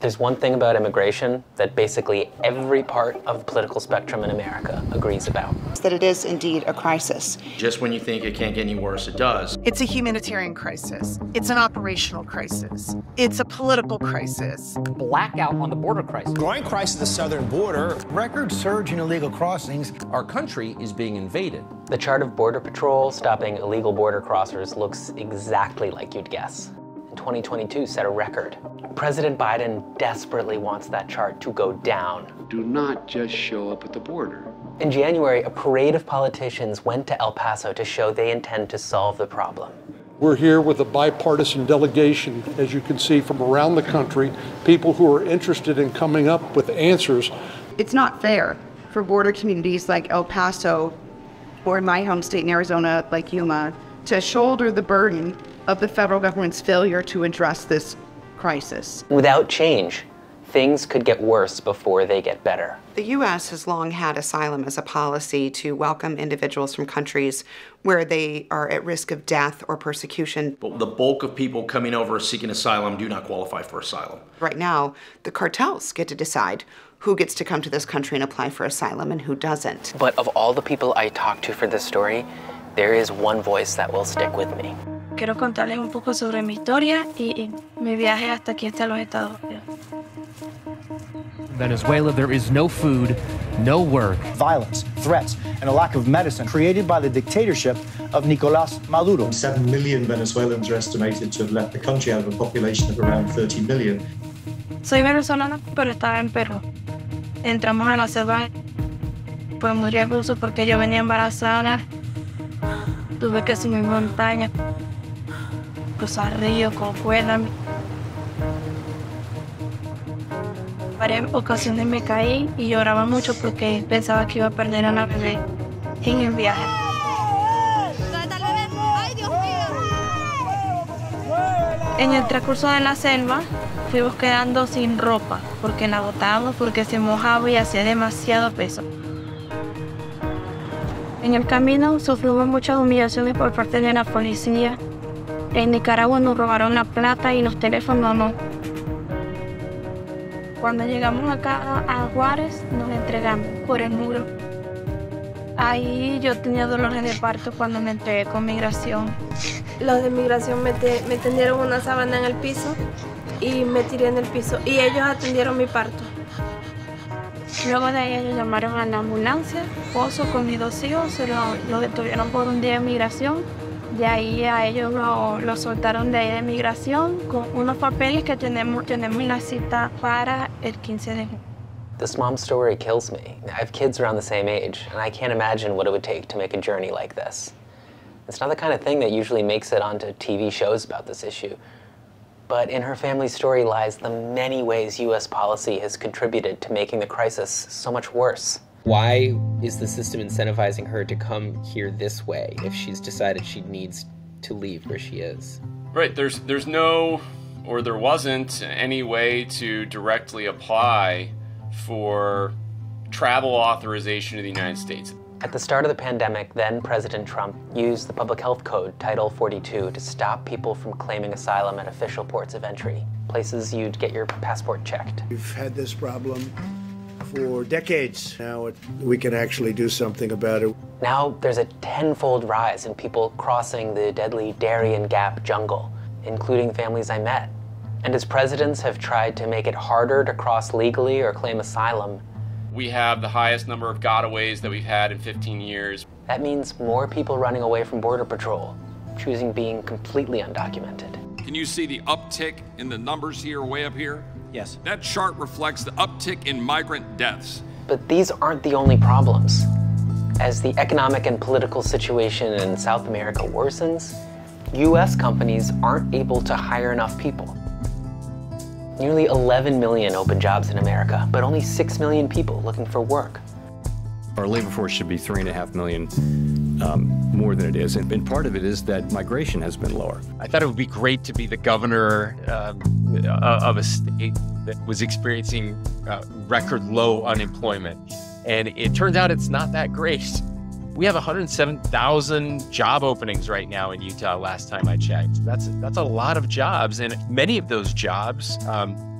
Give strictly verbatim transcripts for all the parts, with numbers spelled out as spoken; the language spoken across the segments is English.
There's one thing about immigration that basically every part of the political spectrum in America agrees about. That it is indeed a crisis. Just when you think it can't get any worse, it does. It's a humanitarian crisis. It's an operational crisis. It's a political crisis. Blackout on the border crisis. Growing crisis at the southern border. Record surge in illegal crossings. Our country is being invaded. The chart of Border Patrol stopping illegal border crossers looks exactly like you'd guess. In twenty twenty-two set a record. President Biden desperately wants that chart to go down. Do not just show up at the border. In January, a parade of politicians went to El Paso to show they intend to solve the problem. We're here with a bipartisan delegation, as you can see, from around the country, people who are interested in coming up with answers. It's not fair for border communities like El Paso or in my home state in Arizona, like Yuma, to shoulder the burden of the federal government's failure to address this crisis. Without change, things could get worse before they get better. The U S has long had asylum as a policy to welcome individuals from countries where they are at risk of death or persecution. But the bulk of people coming over seeking asylum do not qualify for asylum. Right now, the cartels get to decide who gets to come to this country and apply for asylum and who doesn't. But of all the people I talked to for this story, there is one voice that will stick with me. Quiero contarles un poco sobre mi historia y mi viaje hasta aquí, hasta los Estados Unidos. In Venezuela, there is no food, no work. Violence, threats, and a lack of medicine created by the dictatorship of Nicolás Maduro. Seven million Venezuelans are estimated to have left the country out of a population of around thirty million. Soy venezolana, pero estaba en Perú. Entramos a la selva, pues muy riesgoso porque yo venía embarazada. Tuve que subir montañas, cruzar ríos con cuerdas. Varias ocasiones me caí y lloraba mucho porque pensaba que iba a perder a la bebé en el viaje. En el transcurso de la selva fuimos quedando sin ropa porque la botábamos, porque se mojaba y hacía demasiado peso. En el camino sufrimos muchas humillaciones por parte de la policía. En Nicaragua nos robaron la plata y los teléfonos no. Cuando llegamos acá a Juárez, nos entregamos por el muro. Ahí yo tenía dolores de parto cuando me entregué con migración. Los de migración me, te, me tendieron una sábana en el piso y me tiré en el piso y ellos atendieron mi parto. Luego de ahí ellos llamaron a la ambulancia, esposo con mis dos hijos, se lo, lo detuvieron por un día de migración. De ahí a ellos lo, lo soltaron de ahí de migración con unos papeles que tenemos, tenemos una cita para el quince de junio. This mom's story kills me. I have kids around the same age, and I can't imagine what it would take to make a journey like this. It's not the kind of thing that usually makes it onto T V shows about this issue. But in her family's story lies the many ways U S policy has contributed to making the crisis so much worse. Why is the system incentivizing her to come here this way if she's decided she needs to leave where she is? Right, there's there's no, or there wasn't any way to directly apply for travel authorization to the United States. At the start of the pandemic, then President Trump used the Public Health Code, Title forty-two, to stop people from claiming asylum at official ports of entry, places you'd get your passport checked. We've had this problem for decades. Now it, we can actually do something about it. Now there's a tenfold rise in people crossing the deadly Darien Gap jungle, including families I met. And as presidents have tried to make it harder to cross legally or claim asylum, we have the highest number of gotaways that we've had in fifteen years. That means more people running away from Border Patrol, choosing being completely undocumented. Can you see the uptick in the numbers here, way up here? Yes. That chart reflects the uptick in migrant deaths. But these aren't the only problems. As the economic and political situation in South America worsens, U S companies aren't able to hire enough people. Nearly eleven million open jobs in America, but only six million people looking for work. Our labor force should be three and a half million um, more than it is, and, and part of it is that migration has been lower. I thought it would be great to be the governor um, of a state that was experiencing uh, record low unemployment, and it turns out it's not that great. We have one hundred seven thousand job openings right now in Utah, last time I checked. That's, that's a lot of jobs, and many of those jobs um,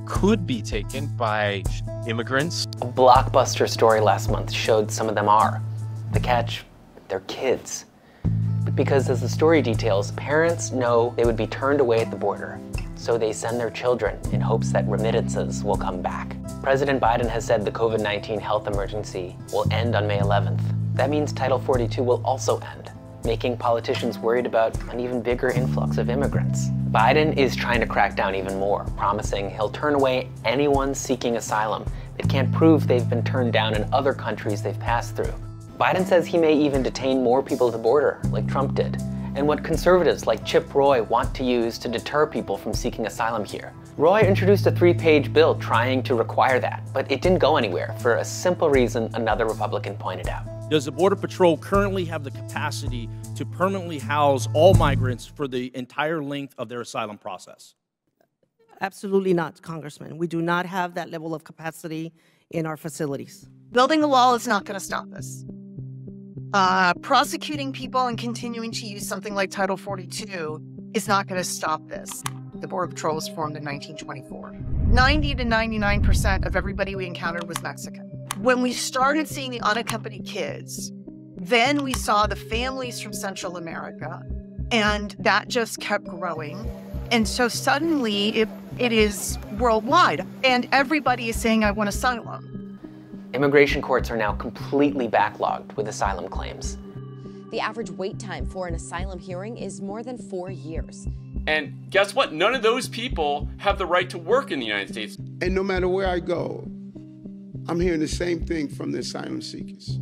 could be taken by immigrants. A blockbuster story last month showed some of them are. The catch, they're kids. Because as the story details, parents know they would be turned away at the border, so they send their children in hopes that remittances will come back. President Biden has said the COVID nineteen health emergency will end on May eleventh. That means Title forty-two will also end, making politicians worried about an even bigger influx of immigrants. Biden is trying to crack down even more, promising he'll turn away anyone seeking asylum that can't prove they've been turned down in other countries they've passed through. Biden says he may even detain more people at the border, like Trump did, and what conservatives like Chip Roy want to use to deter people from seeking asylum here. Roy introduced a three-page bill trying to require that, but it didn't go anywhere for a simple reason another Republican pointed out. Does the Border Patrol currently have the capacity to permanently house all migrants for the entire length of their asylum process? Absolutely not, Congressman. We do not have that level of capacity in our facilities. Building a wall is not going to stop this. Uh, prosecuting people and continuing to use something like Title forty-two is not going to stop this. The Border Patrol was formed in nineteen twenty-four. ninety to ninety-nine percent of everybody we encountered was Mexican. When we started seeing the unaccompanied kids, then we saw the families from Central America, and that just kept growing. And so suddenly it, it is worldwide, and everybody is saying, I want asylum. Immigration courts are now completely backlogged with asylum claims. The average wait time for an asylum hearing is more than four years. And guess what? None of those people have the right to work in the United States. And no matter where I go, I'm hearing the same thing from the asylum seekers.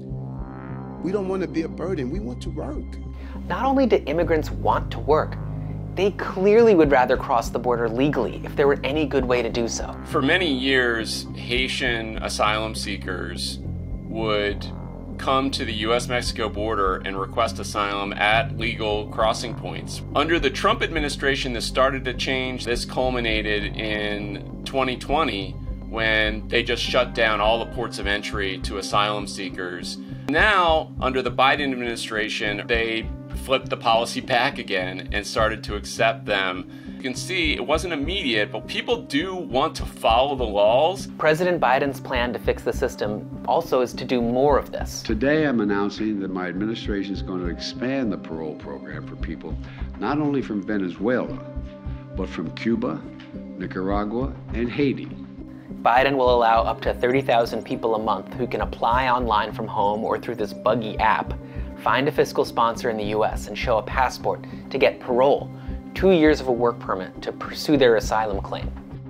We don't want to be a burden. We want to work. Not only do immigrants want to work, they clearly would rather cross the border legally if there were any good way to do so. For many years, Haitian asylum seekers would come to the U S Mexico border and request asylum at legal crossing points. Under the Trump administration, this started to change. This culminated in twenty twenty when they just shut down all the ports of entry to asylum seekers. Now, under the Biden administration, they flipped the policy back again and started to accept them. You can see it wasn't immediate, but people do want to follow the laws. President Biden's plan to fix the system also is to do more of this. Today I'm announcing that my administration is going to expand the parole program for people not only from Venezuela, but from Cuba, Nicaragua, and Haiti. Biden will allow up to thirty thousand people a month who can apply online from home or through this buggy app, find a fiscal sponsor in the U S and show a passport to get parole, two years of a work permit to pursue their asylum claim.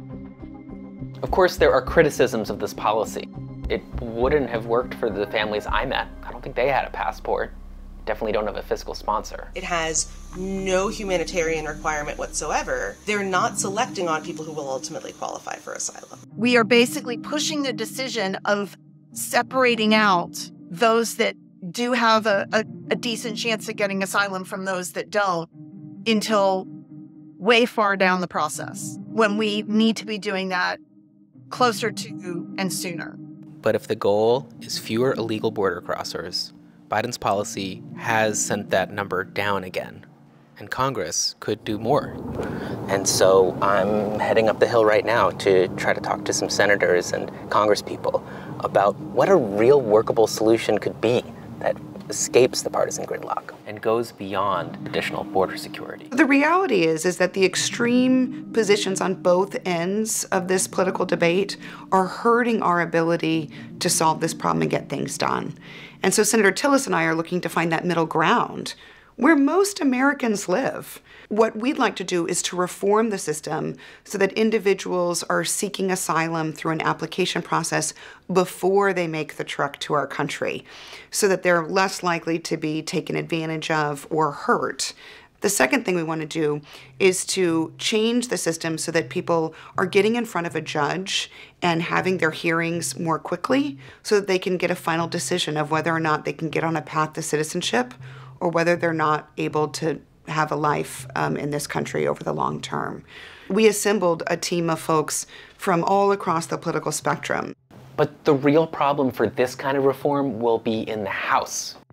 Of course, there are criticisms of this policy. It wouldn't have worked for the families I met. I don't think they had a passport. Definitely don't have a fiscal sponsor. It has no humanitarian requirement whatsoever. They're not selecting on people who will ultimately qualify for asylum. We are basically pushing the decision of separating out those that do have a, a, a decent chance of getting asylum from those that don't until way far down the process, when we need to be doing that closer to and sooner. But if the goal is fewer illegal border crossers, Biden's policy has sent that number down again, and Congress could do more. And so I'm heading up the hill right now to try to talk to some senators and congresspeople about what a real workable solution could be that escapes the partisan gridlock and goes beyond additional border security. The reality is, is that the extreme positions on both ends of this political debate are hurting our ability to solve this problem and get things done. And so Senator Tillis and I are looking to find that middle ground where most Americans live. What we'd like to do is to reform the system so that individuals are seeking asylum through an application process before they make the trek to our country, so that they're less likely to be taken advantage of or hurt. The second thing we want to do is to change the system so that people are getting in front of a judge and having their hearings more quickly so that they can get a final decision of whether or not they can get on a path to citizenship or whether they're not able to have a life um, in this country over the long term. We assembled a team of folks from all across the political spectrum. But the real problem for this kind of reform will be in the House.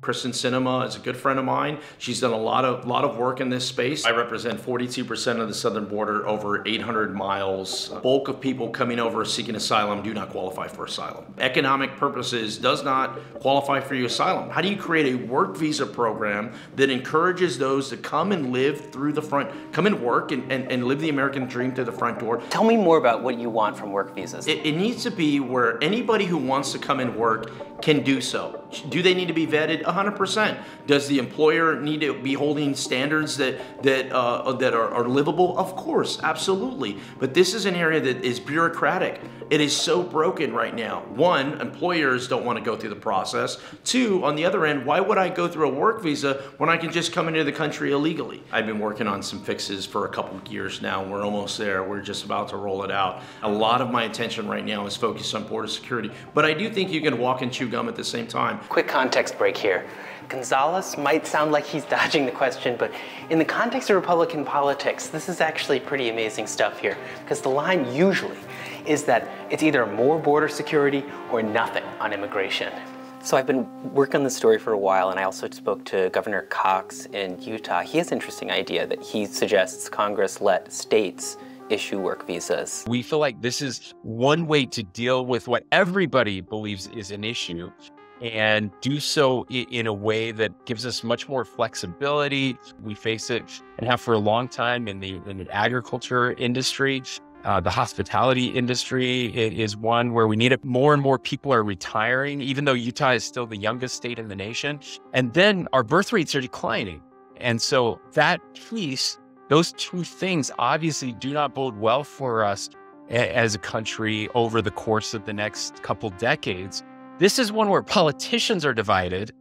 Kyrsten Sinema is a good friend of mine. She's done a lot of lot of work in this space. I represent forty-two percent of the southern border, over eight hundred miles. The bulk of people coming over seeking asylum do not qualify for asylum. Economic purposes does not qualify for your asylum. How do you create a work visa program that encourages those to come and live through the front, come and work and, and, and live the American dream through the front door? Tell me more about what you want from work visas. It, it needs to be where anybody who wants to come and work can do so. Do they need to be vetted? one hundred percent. Does the employer need to be holding standards that that uh, that are, are livable? Of course, absolutely. But this is an area that is bureaucratic. It is so broken right now. One, employers don't want to go through the process. Two, on the other end, why would I go through a work visa when I can just come into the country illegally? I've been working on some fixes for a couple of years now. We're almost there. We're just about to roll it out. A lot of my attention right now is focused on border security. But I do think you can walk and chew gum at the same time. Quick context break here. Gonzales might sound like he's dodging the question, but in the context of Republican politics, this is actually pretty amazing stuff here, because the line usually is that it's either more border security or nothing on immigration. So I've been working on this story for a while, and I also spoke to Governor Cox in Utah. He has an interesting idea that he suggests Congress let states issue work visas. We feel like this is one way to deal with what everybody believes is an issue, and do so in a way that gives us much more flexibility. We face it and have for a long time in the, in the agriculture industry. Uh, the hospitality industry is one where we need it. More and more people are retiring, even though Utah is still the youngest state in the nation. And then our birth rates are declining. And so that piece, those two things obviously do not bode well for us as a country over the course of the next couple decades. This is one where politicians are divided,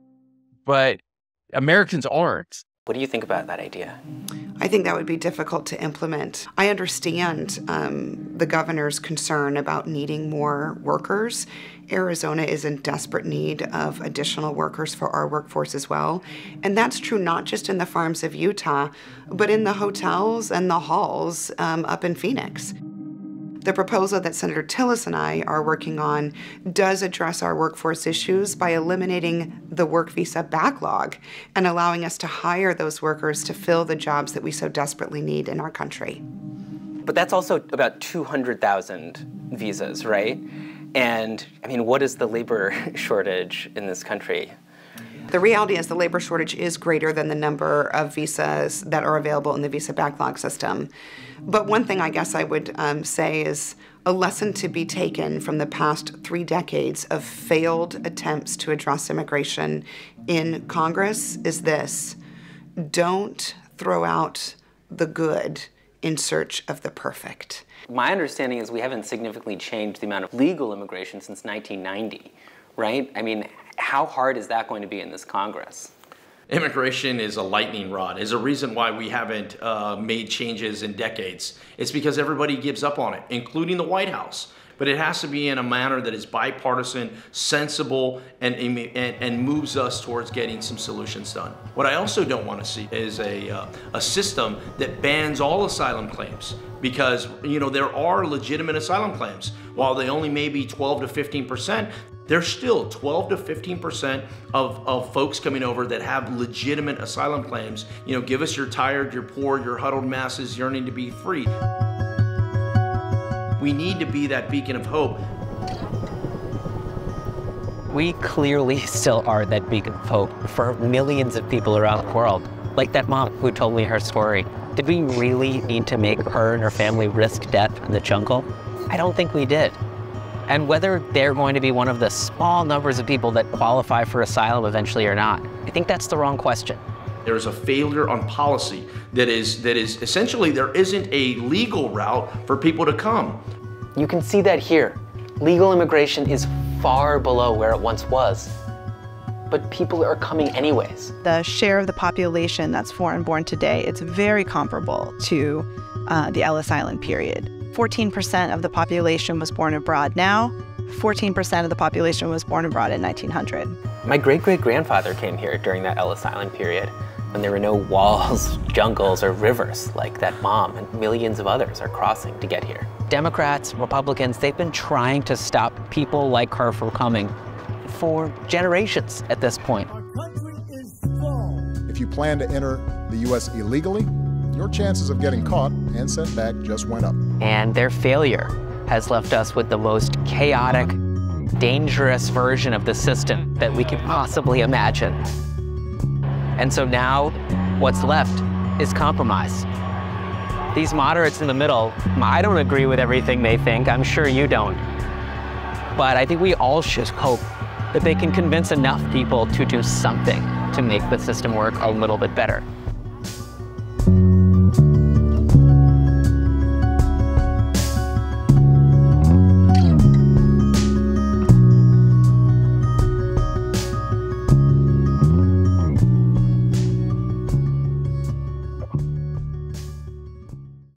but Americans aren't. What do you think about that idea? I think that would be difficult to implement. I understand um, the governor's concern about needing more workers. Arizona is in desperate need of additional workers for our workforce as well. And that's true not just in the farms of Utah, but in the hotels and the halls um, up in Phoenix. The proposal that Senator Tillis and I are working on does address our workforce issues by eliminating the work visa backlog and allowing us to hire those workers to fill the jobs that we so desperately need in our country. But that's also about two hundred thousand visas, right? And I mean, what is the labor shortage in this country? The reality is the labor shortage is greater than the number of visas that are available in the visa backlog system. But one thing I guess I would um, say is a lesson to be taken from the past three decades of failed attempts to address immigration in Congress is this: don't throw out the good in search of the perfect. My understanding is we haven't significantly changed the amount of legal immigration since nineteen ninety, right? I mean, how hard is that going to be in this Congress? Immigration is a lightning rod. Is a reason why we haven't uh, made changes in decades. It's because everybody gives up on it, including the White House. But it has to be in a manner that is bipartisan, sensible, and, and, and moves us towards getting some solutions done. What I also don't want to see is a, uh, a system that bans all asylum claims, because you know there are legitimate asylum claims. While they only may be twelve to fifteen percent, there's still twelve to fifteen percent of, of folks coming over that have legitimate asylum claims. You know, give us your tired, your poor, your huddled masses yearning to be free. We need to be that beacon of hope. We clearly still are that beacon of hope for millions of people around the world. Like that mom who told me her story. Did we really need to make her and her family risk death in the jungle? I don't think we did. And whether they're going to be one of the small numbers of people that qualify for asylum eventually or not, I think that's the wrong question. There is a failure on policy that is, that is essentially there isn't a legal route for people to come. You can see that here. Legal immigration is far below where it once was. But people are coming anyways. The share of the population that's foreign-born today, it's very comparable to uh, the Ellis Island period. fourteen percent of the population was born abroad now. fourteen percent of the population was born abroad in nineteen hundred. My great-great-grandfather came here during that Ellis Island period, when there were no walls, jungles, or rivers like that mom and millions of others are crossing to get here. Democrats, Republicans, they've been trying to stop people like her from coming for generations at this point. plan to enter the U S illegally, your chances of getting caught and sent back just went up. And their failure has left us with the most chaotic, dangerous version of the system that we could possibly imagine. And so now, what's left is compromise. These moderates in the middle, I don't agree with everything they think, I'm sure you don't. But I think we all should hope that they can convince enough people to do something to make the system work a little bit better.